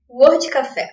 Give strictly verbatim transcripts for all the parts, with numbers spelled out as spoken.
Word Café.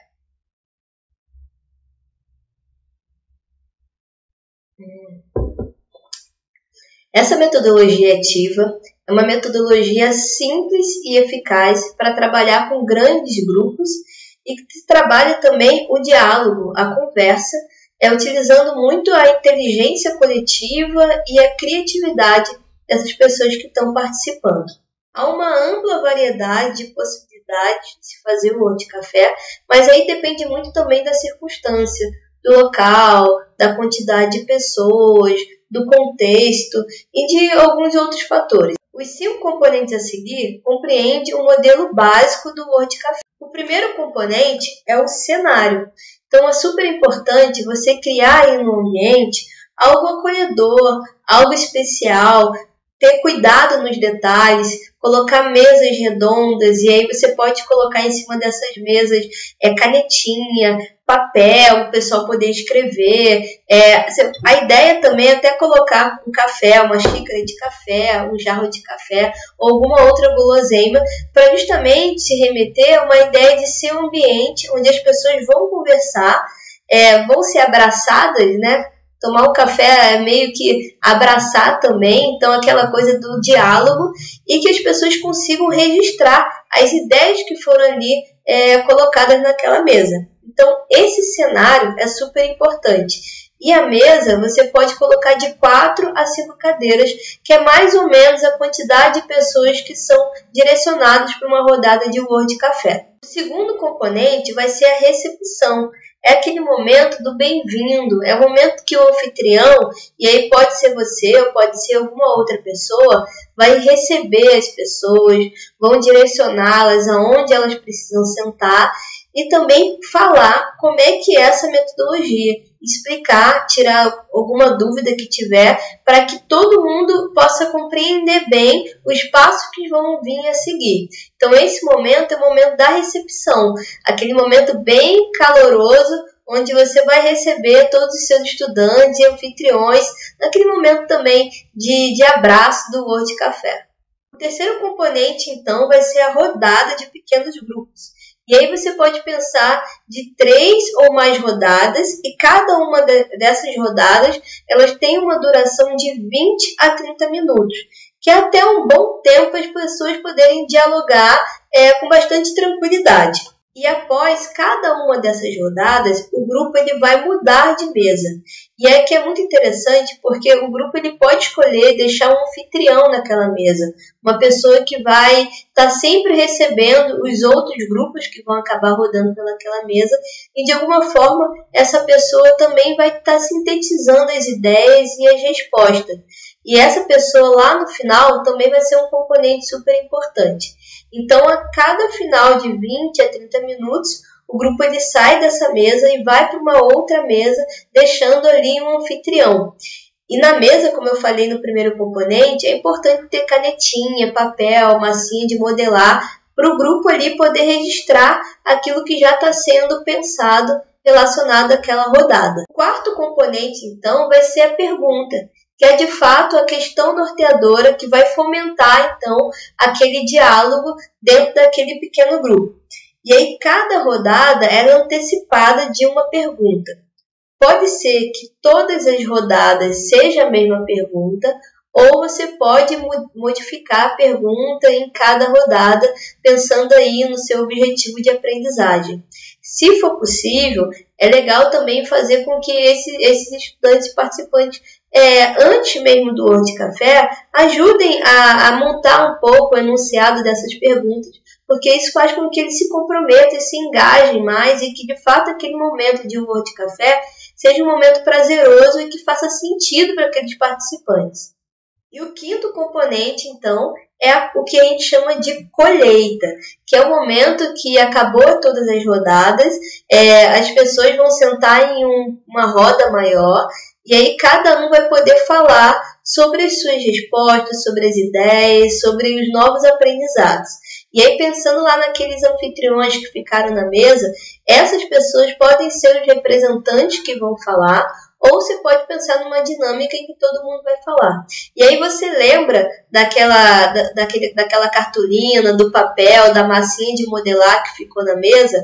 Essa metodologia ativa é uma metodologia simples e eficaz para trabalhar com grandes grupos e que trabalha também o diálogo, a conversa, é utilizando muito a inteligência coletiva e a criatividade dessas pessoas que estão participando. Há uma ampla variedade de possibilidades de se fazer o Word Café, mas aí depende muito também da circunstância, do local, da quantidade de pessoas, do contexto e de alguns outros fatores. Os cinco componentes a seguir compreendem o modelo básico do Word Café. O primeiro componente é o cenário. Então é super importante você criar aí no ambiente algo acolhedor, algo especial, ter cuidado nos detalhes, colocar mesas redondas, e aí você pode colocar em cima dessas mesas é, canetinha, papel, o pessoal poder escrever. É, a ideia também é até colocar um café, uma xícara de café, um jarro de café, ou alguma outra guloseima, para justamente se remeter a uma ideia de ser um ambiente onde as pessoas vão conversar, é, vão ser abraçadas, né? Tomar um café é meio que abraçar também, então aquela coisa do diálogo, e que as pessoas consigam registrar as ideias que foram ali é, colocadas naquela mesa. Então esse cenário é super importante. E a mesa você pode colocar de quatro a cinco cadeiras, que é mais ou menos a quantidade de pessoas que são direcionadas para uma rodada de Word Café. O segundo componente vai ser a recepção. É aquele momento do bem-vindo, é o momento que o anfitrião, e aí pode ser você ou pode ser alguma outra pessoa, vai receber as pessoas, vão direcioná-las aonde elas precisam sentar e também falar como é que é essa metodologia, explicar, tirar alguma dúvida que tiver, para que todo mundo possa compreender bem os passos que vão vir a seguir. Então esse momento é o momento da recepção, aquele momento bem caloroso, onde você vai receber todos os seus estudantes e anfitriões, naquele momento também de, de abraço do Word Café. O terceiro componente, então, vai ser a rodada de pequenos grupos. E aí você pode pensar de três ou mais rodadas, e cada uma de, dessas rodadas elas têm uma duração de vinte a trinta minutos, que é até um bom tempo para as pessoas poderem dialogar é, com bastante tranquilidade. E após cada uma dessas rodadas, o grupo ele vai mudar de mesa. E é que é muito interessante porque o grupo ele pode escolher deixar um anfitrião naquela mesa. Uma pessoa que vai estar tá sempre recebendo os outros grupos que vão acabar rodando pelaquela mesa. E de alguma forma, essa pessoa também vai estar tá sintetizando as ideias e as respostas. E essa pessoa lá no final também vai ser um componente super importante. Então, a cada final de vinte a trinta minutos, o grupo ele sai dessa mesa e vai para uma outra mesa, deixando ali um anfitrião. E na mesa, como eu falei no primeiro componente, é importante ter canetinha, papel, massinha de modelar, para o grupo ali poder registrar aquilo que já está sendo pensado relacionado àquela rodada. O quarto componente, então, vai ser a pergunta, que é de fato a questão norteadora que vai fomentar, então, aquele diálogo dentro daquele pequeno grupo. E aí, cada rodada é antecipada de uma pergunta. Pode ser que todas as rodadas seja a mesma pergunta, ou você pode modificar a pergunta em cada rodada, pensando aí no seu objetivo de aprendizagem. Se for possível, é legal também fazer com que esse, esses estudantes participantes, é, antes mesmo do Word Café, ajudem a, a montar um pouco o enunciado dessas perguntas, porque isso faz com que eles se comprometam e se engajem mais e que, de fato, aquele momento de Word Café seja um momento prazeroso e que faça sentido para aqueles participantes. E o quinto componente, então, é o que a gente chama de colheita, que é o momento que acabou todas as rodadas, é, as pessoas vão sentar em um, uma roda maior, e aí cada um vai poder falar sobre as suas respostas, sobre as ideias, sobre os novos aprendizados. E aí, pensando lá naqueles anfitriões que ficaram na mesa, essas pessoas podem ser os representantes que vão falar, ou você pode pensar numa dinâmica em que todo mundo vai falar. E aí você lembra daquela, da, daquele, daquela cartolina, do papel, da massinha de modelar que ficou na mesa?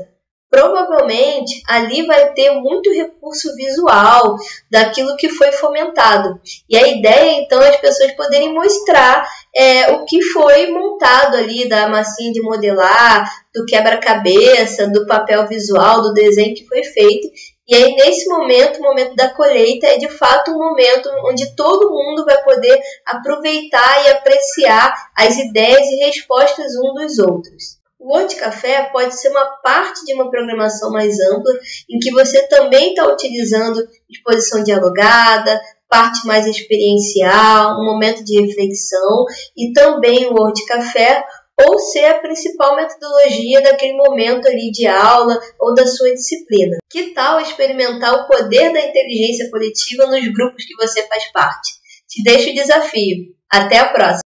provavelmente ali vai ter muito recurso visual daquilo que foi fomentado. E a ideia, então, é as pessoas poderem mostrar é, o que foi montado ali, da massinha de modelar, do quebra-cabeça, do papel visual, do desenho que foi feito. E aí, nesse momento, o momento da colheita é de fato um momento onde todo mundo vai poder aproveitar e apreciar as ideias e respostas uns dos outros. O Word Café pode ser uma parte de uma programação mais ampla, em que você também está utilizando exposição dialogada, parte mais experiencial, um momento de reflexão, e também o Word Café, ou ser a principal metodologia daquele momento ali de aula ou da sua disciplina. Que tal experimentar o poder da inteligência coletiva nos grupos que você faz parte? Te deixo o desafio. Até a próxima!